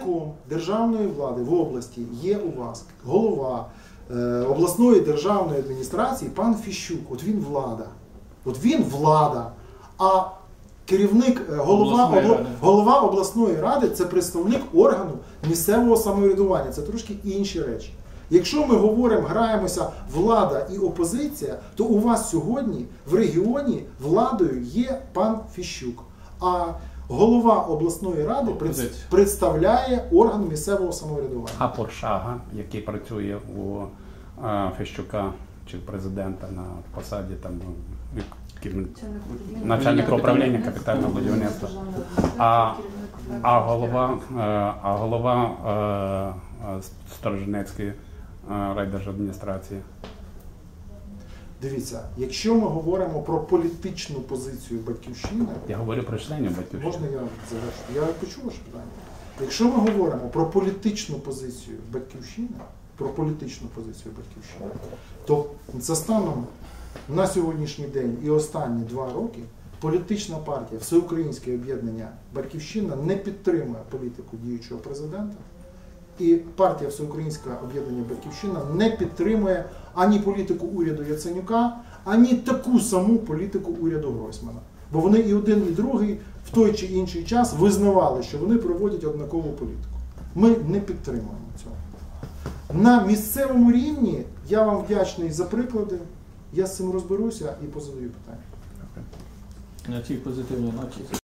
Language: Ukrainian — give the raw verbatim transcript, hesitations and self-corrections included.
Керівником державної влади в області є у вас голова е, обласної державної адміністрації пан Фіщук. От він влада. От він влада. А керівник, е, голова, обла, голова обласної ради – це представник органу місцевого самоврядування. Це трошки інші речі. Якщо ми говоримо, граємося влада і опозиція, то у вас сьогодні в регіоні владою є пан Фіщук. А голова обласної ради представляє орган місцевого самоврядування. А Поршага, який працює у а, Фіщука чи президента на посаді там, начальника управління капітального будівництва, а, а голова, а голова а, Сторожинецької райдержадміністрації. Дивіться, якщо ми говоримо про політичну позицію Батьківщини... Я говорю про членів Батьківщини. Можна я завершу? Я почув ваше питання. Якщо ми говоримо про політичну позицію Батьківщини, про політичну позицію Батьківщини, то за станом на сьогоднішній день і останні два роки політична партія, Всеукраїнське об'єднання Батьківщина не підтримує політику діючого президента. І партія Всеукраїнське об'єднання Батьківщина не підтримує ані політику уряду Яценюка, ані таку саму політику уряду Гройсмана. Бо вони і один, і другий в той чи інший час визнавали, що вони проводять однакову політику. Ми не підтримуємо цього. На місцевому рівні я вам вдячний за приклади, я з цим розберуся і позадаю питання. На цій позитивній ноті.